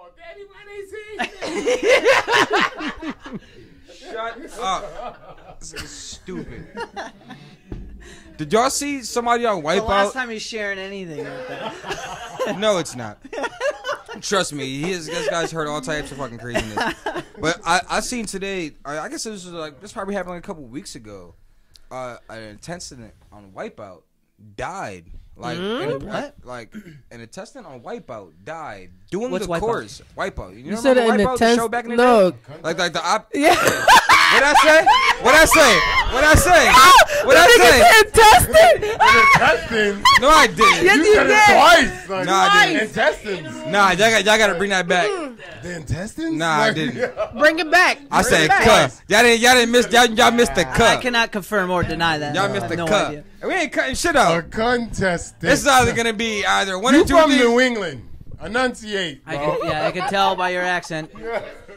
Oh, Daddy, why they say? Shut up. This is stupid. Did y'all see somebody on Wipeout? The last time he's sharing anything like that. No, it's not. Trust me, this guy's heard all types of fucking craziness. But I seen today. I guess this probably happened like a couple weeks ago. An intendant on Wipeout died. Like an intendant on Wipeout died doing What's the Wipeout? course. Wipeout. You said remember an Wipeout, the show back in the day? Like the op. Yeah. What I say? What I say? What I say? What I say? Intestine. Intestines? No, I didn't. Yes, You you said did. it twice. Like, No, I didn't. Intestines. Nah, y'all gotta bring that back. The intestines? Nah, I didn't. Bring it back. I said back. cut. Y'all didn't miss. Y'all missed the I cut. cannot confirm or deny that. Y'all missed the no cut. idea. We ain't cutting shit A out. contestant. This is either gonna be either one You or two from things. New England. Enunciate, bro. I can tell by your accent.